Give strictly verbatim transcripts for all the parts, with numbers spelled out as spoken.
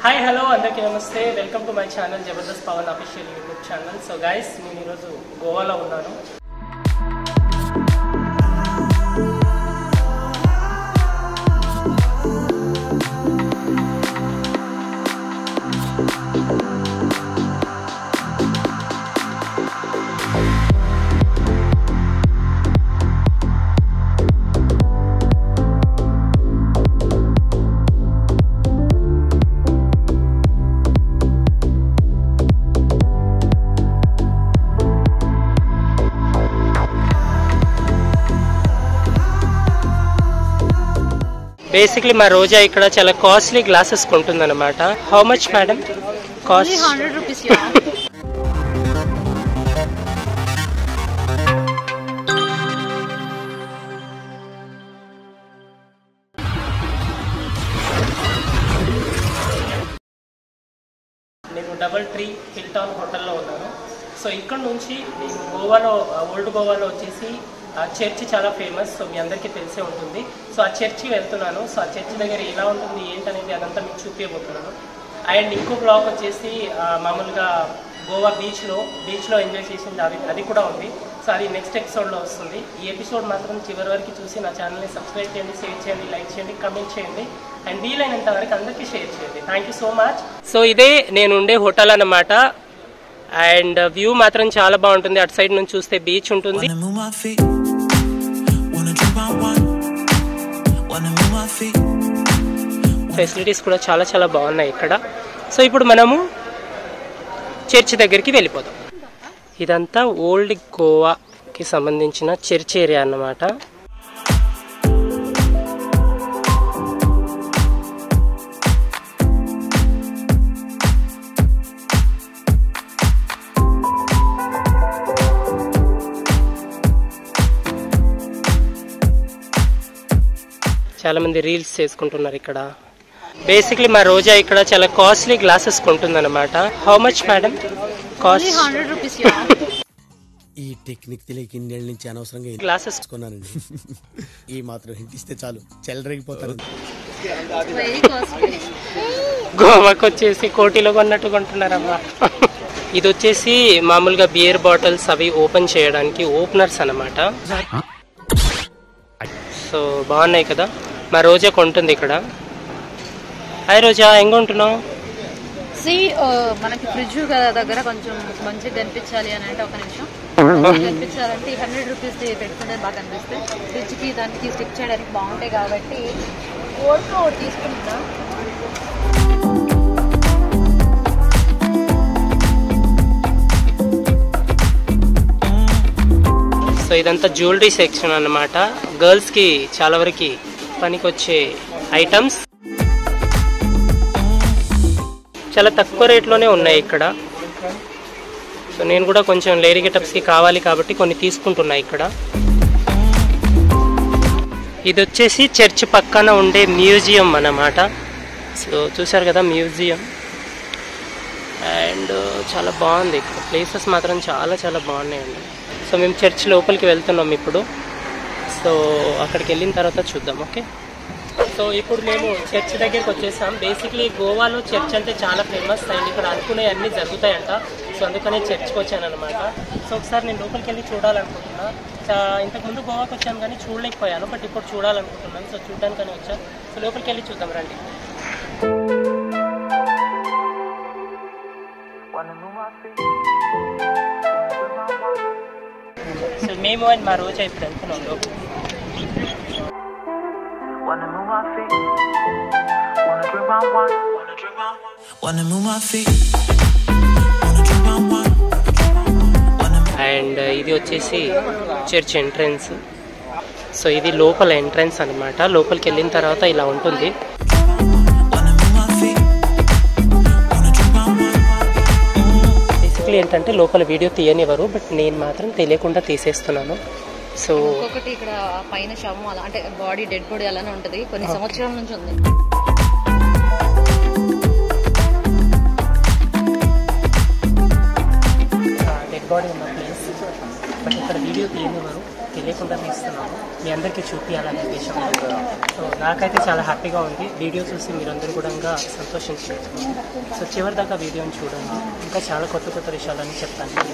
हाय hello अंदरिकी नमस्ते welcome to my channel Jabardasth Pawan official YouTube channel. So guys నేను ఈరోజు గోవాలో ఉన్నాను। బేసిక్లీ మా రోజా ఇక్కడ చాలా కాస్ట్లీ గ్లాసెస్ కొంటుందన్నమాట। How much madam cost? Hundred rupees. నేను డబల్ ట్రీ హిల్టన్ హోటల్లో ఉన్నాను। సో ఇక్కడ నుంచి నేను గోవాలో ఓల్డ్ గోవాలో వచ్చేసి చర్చి చాలా ఫేమస్, సో మీ అందరికీ తెలిసే ఉంటుంది। సో ఆ చర్చి వెళ్తున్నాను। సో ఆ చర్చి దగ్గర ఎలా ఉంటుంది ఏంటనేది అదంతా మీకు చూపించబోతున్నాను। అండ్ ఇంకో బ్లాగ్ వచ్చేసి మామూలుగా గోవా బీచ్లో బీచ్లో ఎంజాయ్ చేసింది అది అది కూడా ఉంది। సో అది నెక్స్ట్ ఎపిసోడ్లో వస్తుంది। ఈ ఎపిసోడ్ మాత్రం చివరి వరకు చూసి నా ఛానల్ని సబ్స్క్రైబ్ చేయండి, షేర్ చేయండి, లైక్ చేయండి, కమెంట్ చేయండి అండ్ వీలైనంత వరకు అందరికీ షేర్ చేయండి। Thank you so much. So ఇదే నేను ఉండే హోటల్ అన్నమాట అండ్ వ్యూ మాత్రం చాలా బాగుంటుంది। అటు సైడ్ నుంచి చూస్తే బీచ్ ఉంటుంది। ఫెసిలిటీస్ కూడా చాలా చాలా బాగున్నాయి ఇక్కడ। సో ఇప్పుడు మనము చర్చ్ దగ్గరికి వెళ్ళిపోదాం। ఇదంతా ఓల్డ్ గోవాకి సంబంధించిన చర్చ్ ఏరియా అన్నమాట। చాలా మంది రీల్స్ చేసుకుంటున్నారు ఇక్కడ। బేసిక్లీ మా రోజా ఇక్కడ చాలా కాస్ట్లీ గ్లాసెస్ కొంటుందన్నమాట। How much madam cost? Hundred rupees. ఈ టెక్నిక్ తెలియక ఇన్నేళ్ళ నుంచి అనవసరంగా గ్లాసెస్ కొన్నానండి। ఈ మాత్రం హింట్ ఇస్తే చాలు చెలరేగిపోతారు। గోవాకి వచ్చేసి కోటిలో కొన్నట్టు కొంటున్నారమ్మా। ఇది వచ్చేసి మామూలుగా బియర్ బాటిల్స్ అవి ఓపెన్ చేయడానికి ఓపెనర్స్ అన్నమాట। సో బాగున్నాయి కదా, మా రోజా కొంటుంది ఇక్కడ। హాయ్ రోజా, ఏం కొంటున్నావు? సి మనకి ఫ్రిడ్జ్ దగ్గర కొంచెం మంచిగా కనిపించాలి అని అంటే ఒక నిమిషం కనిపించాలంటే హండ్రెడ్ రూపీస్ పెట్టుకుంటే బాగా కనిపిస్తే ఫ్రిడ్జ్ కి దానికి స్టిక్ చేయడానికి బాగుంటాయి కాబట్టి ఓడితో ఒకటి తీసుకుంటున్నా। సో ఇదంతా జ్యువెలరీ సెక్షన్ అన్నమాట। గర్ల్స్ కి చాలా వరకు పనికొచ్చే ఐటమ్స్ చాలా తక్కువ రేట్లోనే ఉన్నాయి ఇక్కడ। సో నేను కూడా కొంచెం లేడీ గెటప్స్కి కావాలి కాబట్టి కొన్ని తీసుకుంటున్నా ఇక్కడ। ఇది వచ్చేసి చర్చ్ పక్కన ఉండే మ్యూజియం అన్నమాట। సో చూసారు కదా మ్యూజియం అండ్ చాలా బాగుంది ఇక్కడ, ప్లేసెస్ మాత్రం చాలా చాలా బాగున్నాయండి। సో మేము చర్చ్ లోపలికి వెళ్తున్నాం ఇప్పుడు। సో అక్కడికి వెళ్ళిన తర్వాత చూద్దాం, ఓకే? సో ఇప్పుడు మేము చర్చ్ దగ్గరికి వచ్చేసాం। బేసిక్లీ గోవాలో చర్చ్ అంటే చాలా ఫేమస్ అండ్ ఇక్కడ అనుకునే అన్నీ జరుగుతాయంట। సో అందుకనే చర్చ్కి వచ్చాను అనమాట। సో ఒకసారి నేను లోపలికి వెళ్ళి చూడాలనుకుంటున్నా। ఇంతకుముందు గోవాకి వచ్చాను కానీ చూడలేకపోయాను, బట్ ఇప్పుడు చూడాలనుకుంటున్నాను। సో చూడడానికని వచ్చాను। సో లోపలికి వెళ్ళి చూద్దాం రండి। సో మేము అండ్ మా రోజా ఇప్పుడు వెళ్తున్నాం లోపలికి। Wanna move my feet, wanna drink my wine, wanna drink my wine, wanna move my feet, wanna drink my wine. And ఇది వచ్చేసి చర్చ్ ఎంట్రన్స్। సో ఇది లోపల ఎంట్రన్స్ అన్నమాట। లోపలికి వెళ్ళిన తర్వాత ఇలా ఉంటుంది। బేసిక్లీ ఏంటంటే లోపల వీడియో తీయనివ్వరు, బట్ నేను మాత్రం తెలియకుండా తీసేస్తున్నాను। సో ఇంకొకటి ఇక్కడ పైన శవం అలా అంటే బాడీ డెడ్ బాడీ అలానే ఉంటది, కొన్ని సంవత్సరాల నుంచి ఉంది। డెడ్ బాడీ ఉన్న ప్లేస్, బట్ ఇక్కడ వీడియో తీయనివ్వరు। తెలియకుండా తీస్తున్నాము, మీ అందరికీ చూపించాలనే ఉద్దేశం. సో నాకైతే చాలా హ్యాపీగా ఉంది. వీడియో చూసి మీరందరూ కూడా సంతోషించవచ్చు. సో చివరి దాకా వీడియోని చూడండి, ఇంకా చాలా కొత్త కొత్త విషయాలన్నీ చెప్తాను.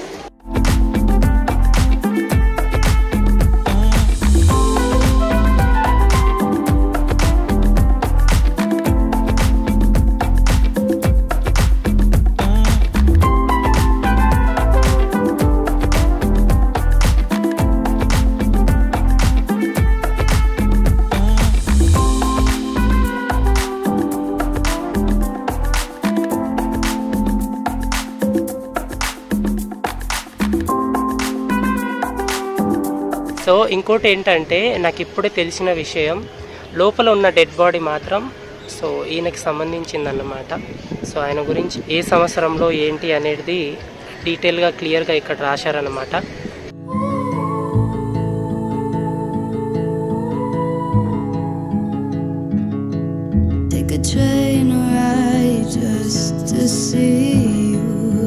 సో ఇంకోటి ఏంటంటే, నాకు ఇప్పుడే తెలిసిన విషయం, లోపల ఉన్న డెడ్ బాడీ మాత్రం సో ఈయనకి సంబంధించిందన్నమాట. సో ఆయన గురించి ఏ సంవత్సరంలో ఏంటి అనేది డీటెయిల్గా క్లియర్గా ఇక్కడ రాశారన్నమాట. Take a train ride just to see you,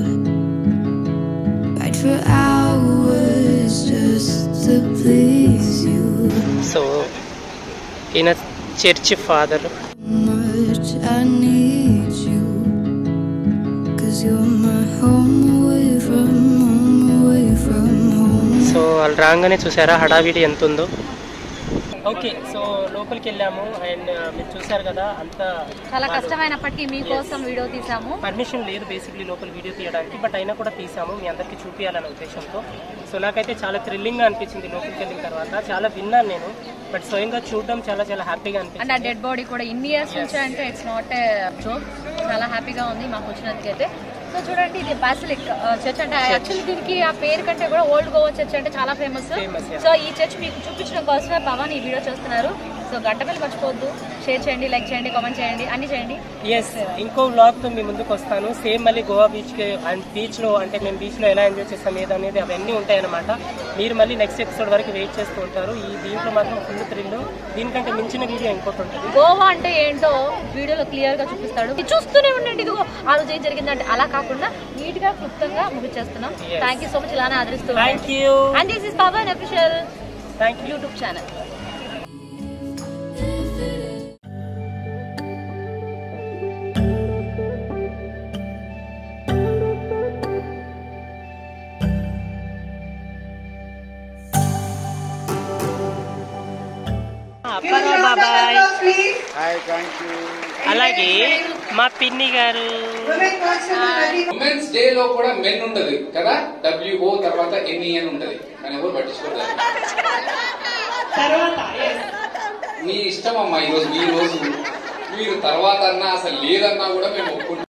ride for hours just to please you. So ఈయన church father. Much I need you, 'cause you're my home away from home, away from home. So వాళ్ళు రాగానే చూసారా హడావిడి ఎంత ఉందో. Okay, so లోపలికి వెళ్ళాము and మీరు చూసారు కదా, అంత చాలా కష్టమైనప్పటికీ మీకోసం వీడియో తీసాము. పర్మిషన్ లేదు బేసిక్లీ లోపల వీడియో తీయడానికి, బట్ అయినా కూడా తీసాము మీ అందరికీ చూపించాలనే ఉద్దేశంతో. సో నాకైతే చాలా థ్రిల్లింగ్గా అనిపించింది లోపలికి వెళ్ళిన తర్వాత. చాలా విన్నాను నేను, బట్ స్వయంగా చూడడం చాలా చాలా హ్యాపీగా అనిపించింది. అండ్ ఆ డెడ్ బాడీ కూడా ఇన్ని ఇయర్స్ నుంచి అంటే ఇట్స్ నాట్ ఏ జోక్. చాలా హ్యాపీగా ఉంది మాకు వచ్చినందుకైతే. సో చూడండి, ఇది బాసిలిక్ చర్చ్ అంటే యాక్చువల్లీ దీనికి ఆ పేరు కంటే కూడా ఓల్డ్ గోవా చర్చ్ అంటే చాలా ఫేమస్. సో ఈ చర్చ్ మీకు చూపించడం కోసమే పవన్ ఈ వీడియో చేస్తున్నారు. సో గంట బెల్ మర్చిపోవద్దు, షేర్ చేయండి, లైక్ చేయండి, కామెంట్ చేయండి, అన్ని చేయండి. ఎస్, ఇంకో వ్లాగ్ తో మీ ముందుకు వస్తాను. సేమ్ మళ్ళీ గోవా బీచ్ కి అండ్ బీచ్ లో అంటే మేము బీచ్ లో ఎలా ఎంజాయ్ చేస్తాం ఏదనేది అవన్నీ ఉంటాయన్నమాట. మీరు మళ్ళీ నెక్స్ట్ ఎపిసోడ్ వరకు వెయిట్ చేస్తూ ఉంటారు. ఈ దీంట్లో మాత్రం ఫుల్ థ్రిల్, దీనికంటే మించిన వీడియో ఇంకోటి ఉంటుంది. గోవా అంటే ఏంటో వీడియోలో క్లియర్ గా చూపిస్తాడు, చూస్తూనే ఉండండి. ఇదిగో ఆ రోజు ఏం జరిగిందంటే అలా కాకుండా నీట్ గా క్లుప్తంగా ముగిచేస్తున్నాం. థ్యాంక్ యూ సో మచ్, ఇలానే ఆదరిస్తున్నాం. Thank you. And this is Pawan official thank you YouTube channel. బాబాయ్. అలాగే మా పిన్ని గారు. ఉమెన్స్ డే లో కూడా మెన్ ఉంటది కదా, డబ్ల్యూఓ తర్వాత ఎన్ఈఎన్ ఉంటది, కానీ ఎవరు పట్టించుకోలేదు. మీ ఇష్టం అమ్మా, ఈ రోజు మీ రోజు మీరు తర్వాత అన్నా అసలు లేదన్నా కూడా మేము ఒప్పుకుంటాం.